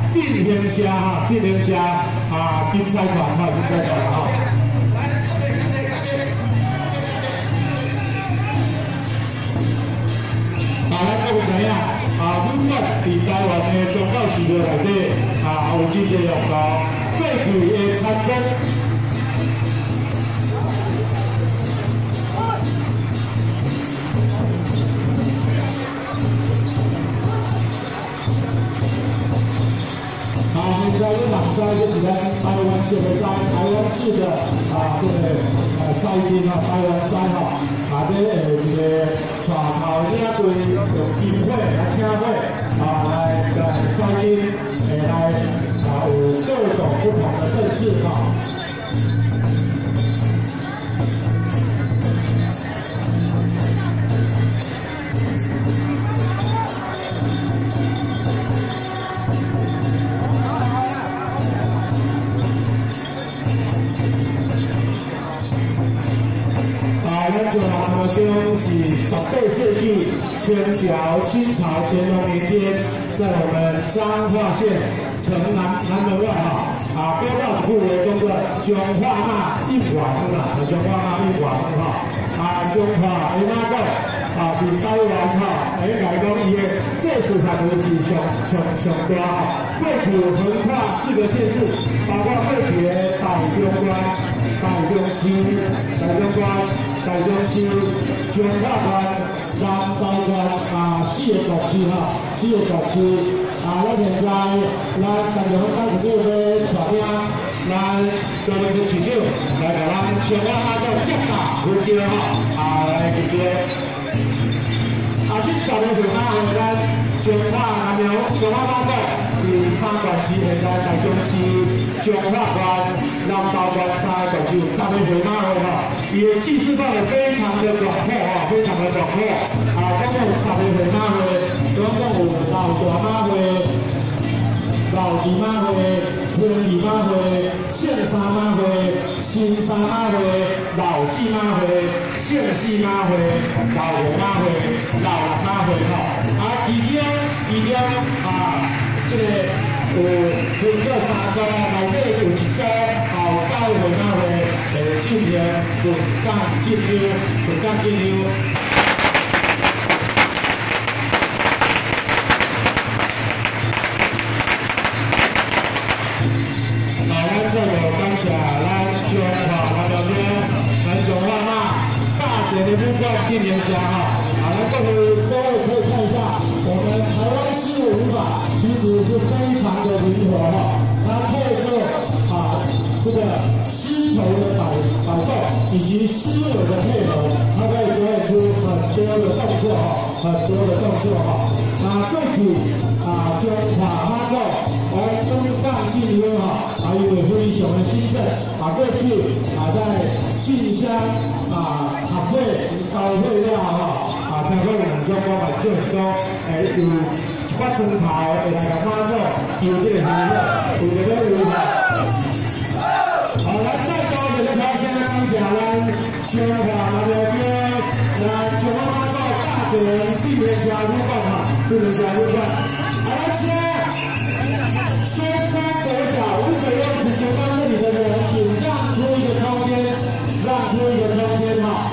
定兴社哈，定兴社啊，竞赛团哈，竞赛团哈。咱各位知影阮国伫台湾的宗教寺庙内底有真侪用途，过去的插针。 现在这场赛就是咱台湾县的赛，台湾市的这个赛兵台湾赛这一个带头领队用经费来请费来赛兵来有各种不同的阵势咱就南宫是18世纪清朝、清朝乾隆年间，在我们彰化县城南门外改造一句话叫做“中华妈一丸”中华妈一丸中华的妈祖伫台湾来讲伊的这市场是上大过去横跨4个县市，包括过去的台中县、台中市、台中县。 台中市、彰化县、南投县4个各区4个各区咱现在咱台中当时就要带领咱高雄的市长来甲咱中华妈祖接打回家来入家。这10个回马会咱中华妈祖第3段期现在台中市、彰化县、南投县3个各区10个回马会也祭祀范围非常的广阔非常的广阔总共10个回马会，总共有老大马会、老二马会、婚礼马会、县3马会、新3马会、老4马会、县4马会、老5马会、老6马会其中这个有分做3组，内底有1组9个回马会。 进行混干进溜。咱这个感谢咱中华那边，咱中华大节的部分进行下各位可以看一下，我们台湾狮舞法其实是非常的灵活它透过这个狮头的摆动以及狮尾的配合，它可以表演出很多的动作过去中华妈祖来东港进香因为非常的兴盛过去在进香合会交会了听说人中国万姓是讲有一块砖头会来甲妈祖求这个香火，有这个来再高点的掌声，感谢咱中华那边咱中华妈祖大节地面下舞馆地面下舞馆来接松山国小舞水用此前方这里的人，请让出一个空间，